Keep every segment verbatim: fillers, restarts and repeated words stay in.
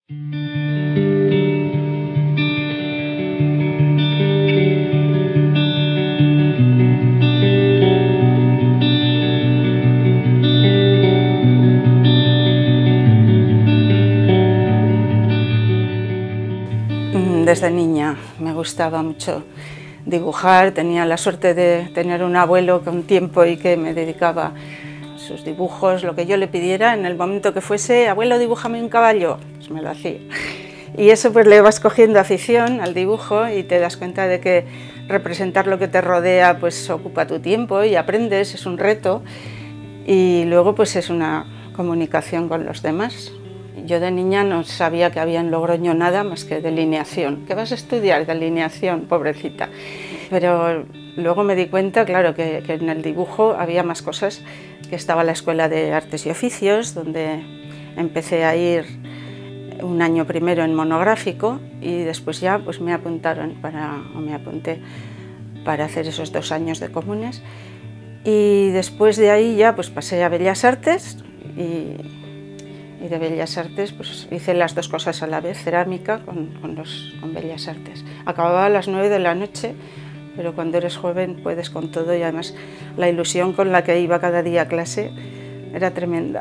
Desde niña me gustaba mucho dibujar, tenía la suerte de tener un abuelo con tiempo y que me dedicaba a sus dibujos, lo que yo le pidiera, en el momento que fuese, abuelo, dibújame un caballo, pues me lo hacía. Y eso pues le vas cogiendo afición al dibujo y te das cuenta de que representar lo que te rodea pues ocupa tu tiempo y aprendes, es un reto y luego pues es una comunicación con los demás. Yo de niña no sabía que había en Logroño nada más que delineación. ¿Qué vas a estudiar? Delineación, pobrecita. Pero luego me di cuenta, claro, que, que en el dibujo había más cosas, que estaba la Escuela de Artes y Oficios, donde empecé a ir un año primero en monográfico y después ya pues me apuntaron para, o me apunté para hacer esos dos años de comunes. Y después de ahí ya pues pasé a Bellas Artes y Y de Bellas Artes pues hice las dos cosas a la vez, cerámica con, con, los, con Bellas Artes. Acababa a las nueve de la noche, pero cuando eres joven puedes con todo y además la ilusión con la que iba cada día a clase era tremenda.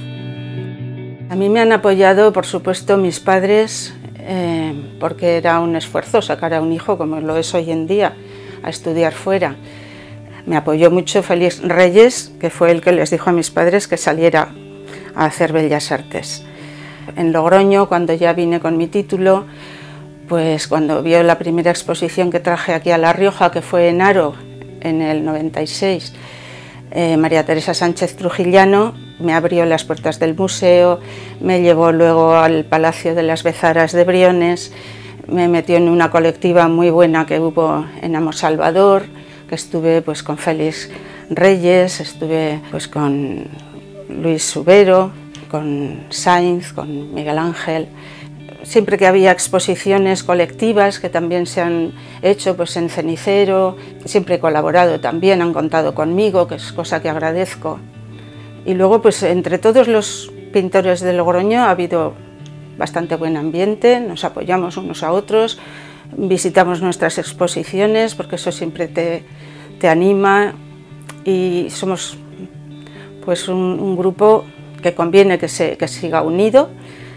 A mí me han apoyado, por supuesto, mis padres, eh, porque era un esfuerzo sacar a un hijo, como lo es hoy en día, a estudiar fuera. Me apoyó mucho Félix Reyes, que fue el que les dijo a mis padres que saliera a hacer Bellas Artes. En Logroño, cuando ya vine con mi título, pues cuando vio la primera exposición que traje aquí a La Rioja, que fue en Haro, en el noventa y seis, eh, María Teresa Sánchez Trujillano me abrió las puertas del museo, me llevó luego al Palacio de las Bezaras de Briones, me metió en una colectiva muy buena que hubo en Amo Salvador, que estuve pues con Félix Reyes, estuve pues con Luis Subero, con Sainz, con Miguel Ángel. Siempre que había exposiciones colectivas que también se han hecho pues en Cenicero, siempre he colaborado también, han contado conmigo, que es cosa que agradezco. Y luego pues entre todos los pintores de Logroño ha habido bastante buen ambiente, nos apoyamos unos a otros, visitamos nuestras exposiciones porque eso siempre te, te anima y somos pues un, un grupo que conviene que, se, que siga unido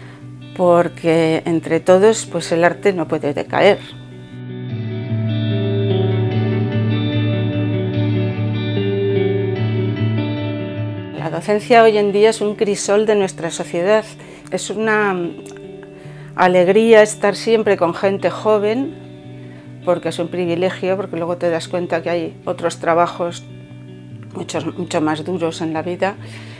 porque entre todos pues el arte no puede decaer. La docencia hoy en día es un crisol de nuestra sociedad, es una alegría estar siempre con gente joven porque es un privilegio, porque luego te das cuenta que hay otros trabajos muchos, mucho más duros en la vida,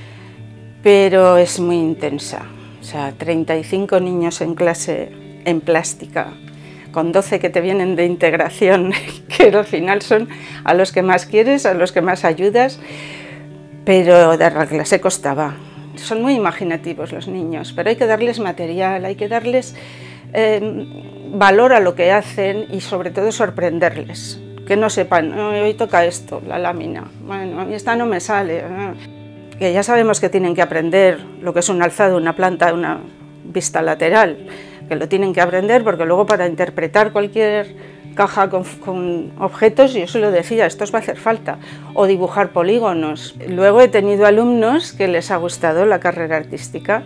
pero es muy intensa. O sea, treinta y cinco niños en clase en plástica, con doce que te vienen de integración, que al final son a los que más quieres, a los que más ayudas, pero dar la clase costaba. Son muy imaginativos los niños, pero hay que darles material, hay que darles eh, valor a lo que hacen y sobre todo sorprenderles. Que no sepan, oh, hoy toca esto, la lámina, bueno, a mí esta no me sale. Que ya sabemos que tienen que aprender lo que es un alzado, una planta, una vista lateral, que lo tienen que aprender porque luego para interpretar cualquier caja con, con objetos, yo se lo decía, esto os va a hacer falta, o dibujar polígonos. Luego he tenido alumnos que les ha gustado la carrera artística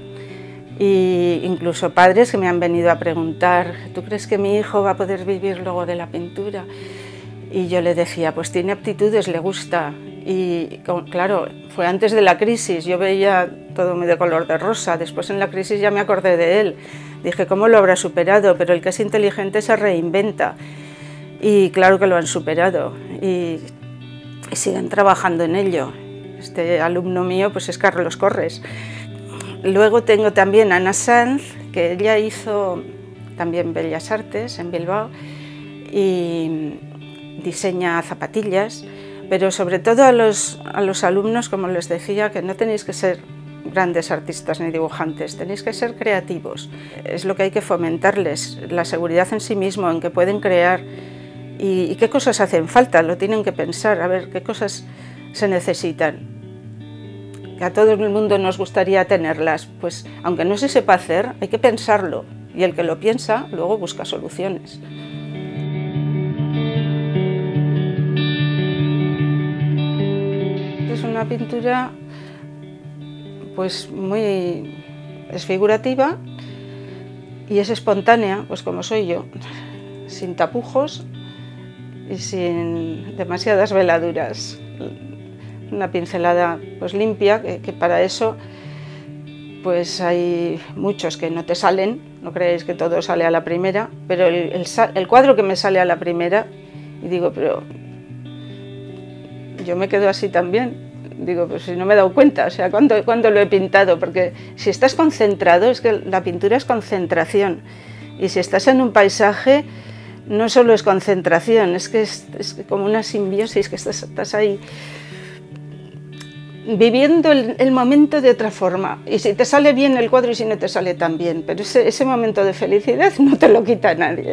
e incluso padres que me han venido a preguntar, ¿tú crees que mi hijo va a poder vivir luego de la pintura? Y yo le decía, pues tiene aptitudes, le gusta. Y claro, fue antes de la crisis, yo veía todo de color de rosa, después en la crisis ya me acordé de él. Dije, ¿cómo lo habrá superado? Pero el que es inteligente se reinventa. Y claro que lo han superado y, y siguen trabajando en ello. Este alumno mío pues es Carlos Corres. Luego tengo también a Ana Sanz, que ella hizo también Bellas Artes en Bilbao y diseña zapatillas, pero sobre todo a los, a los alumnos, como les decía, que no tenéis que ser grandes artistas ni dibujantes, tenéis que ser creativos. Es lo que hay que fomentarles, la seguridad en sí mismo, en que pueden crear y, y qué cosas hacen falta, lo tienen que pensar, a ver qué cosas se necesitan. que a todo el mundo nos gustaría tenerlas, pues aunque no se sepa hacer, hay que pensarlo, y el que lo piensa luego busca soluciones. Es una pintura pues muy es figurativa y es espontánea, pues como soy yo, sin tapujos y sin demasiadas veladuras. Una pincelada pues limpia, que, que para eso pues hay muchos que no te salen, no creéis que todo sale a la primera, pero el, el, el cuadro que me sale a la primera, y digo, pero yo me quedo así también, digo, pues si no me he dado cuenta, o sea, ¿cuándo, cuándo lo he pintado? Porque si estás concentrado, es que la pintura es concentración, y si estás en un paisaje, no solo es concentración, es que es, es como una simbiosis, que estás, estás ahí viviendo el, el momento de otra forma, y si te sale bien el cuadro y si no te sale tan bien, pero ese, ese momento de felicidad no te lo quita nadie.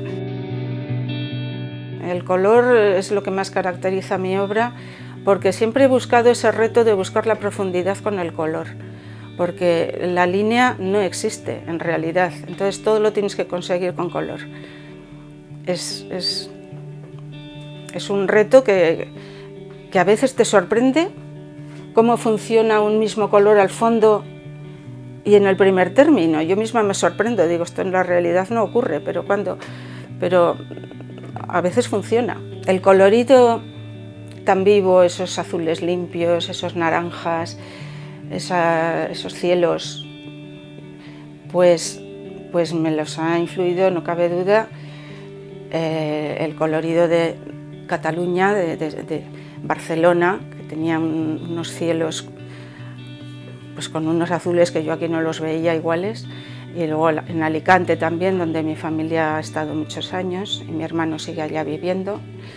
El color es lo que más caracteriza mi obra, porque siempre he buscado ese reto de buscar la profundidad con el color, porque la línea no existe en realidad, entonces todo lo tienes que conseguir con color. Es, es, es un reto que, que a veces te sorprende cómo funciona un mismo color al fondo y en el primer término. Yo misma me sorprendo, digo, esto en la realidad no ocurre, pero cuando, pero a veces funciona. El colorido tan vivo, esos azules limpios, esos naranjas, esa, esos cielos, pues, pues me los ha influido, no cabe duda, eh, el colorido de Cataluña, de, de, de Barcelona, que tenía un, unos cielos pues con unos azules que yo aquí no los veía iguales, y luego en Alicante también, donde mi familia ha estado muchos años y mi hermano sigue allá viviendo.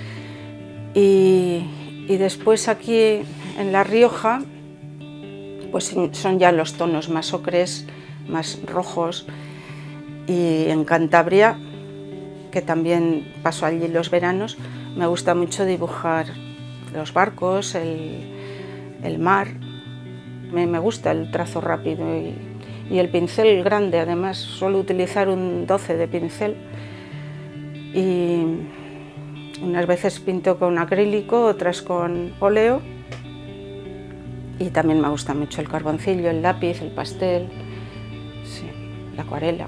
Y, y después aquí en La Rioja, pues son ya los tonos más ocres, más rojos, y en Cantabria, que también paso allí los veranos, me gusta mucho dibujar los barcos, el, el mar. Me, me gusta el trazo rápido y, y el pincel grande, además suelo utilizar un doce de pincel, y unas veces pinto con acrílico, otras con óleo, y también me gusta mucho el carboncillo, el lápiz, el pastel, sí, la acuarela.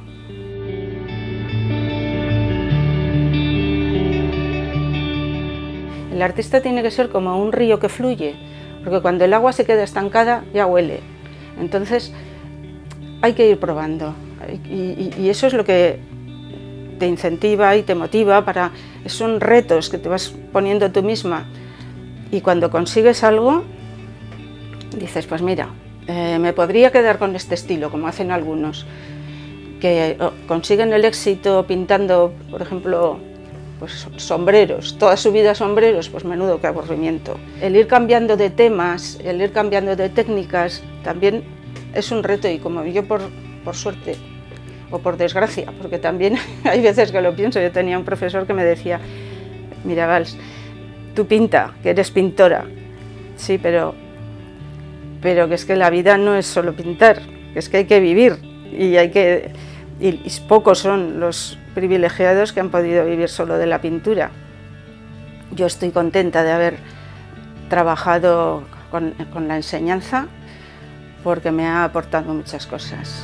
El artista tiene que ser como un río que fluye, porque cuando el agua se queda estancada ya huele. Entonces hay que ir probando, y, y, y eso es lo que te incentiva y te motiva para... Son retos que te vas poniendo tú misma, y cuando consigues algo dices, pues mira, eh, me podría quedar con este estilo, como hacen algunos, que oh, consiguen el éxito pintando, por ejemplo, pues sombreros, toda su vida sombreros, pues menudo que aburrimiento. El ir cambiando de temas, el ir cambiando de técnicas, también es un reto, y como yo por, por suerte o por desgracia, porque también hay veces que lo pienso, yo tenía un profesor que me decía, mira Vals, tú pinta, que eres pintora, sí, pero, pero que es que la vida no es solo pintar, que es que hay que vivir, y hay que... Y, y pocos son los privilegiados que han podido vivir solo de la pintura. Yo estoy contenta de haber trabajado con, con la enseñanza, porque me ha aportado muchas cosas.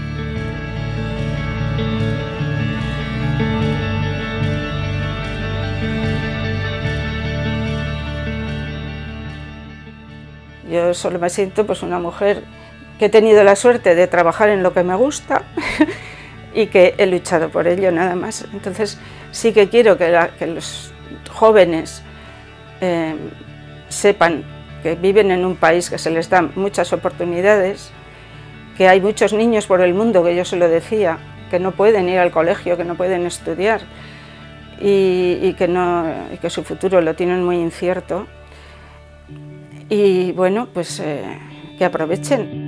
Yo solo me siento pues una mujer que he tenido la suerte de trabajar en lo que me gusta y que he luchado por ello, nada más. Entonces sí que quiero que, la, que los jóvenes eh, sepan que viven en un país que se les dan muchas oportunidades, que hay muchos niños por el mundo, que yo se lo decía, que no pueden ir al colegio, que no pueden estudiar, y, y, que, no, y que su futuro lo tienen muy incierto. Y bueno, pues eh, que aprovechen.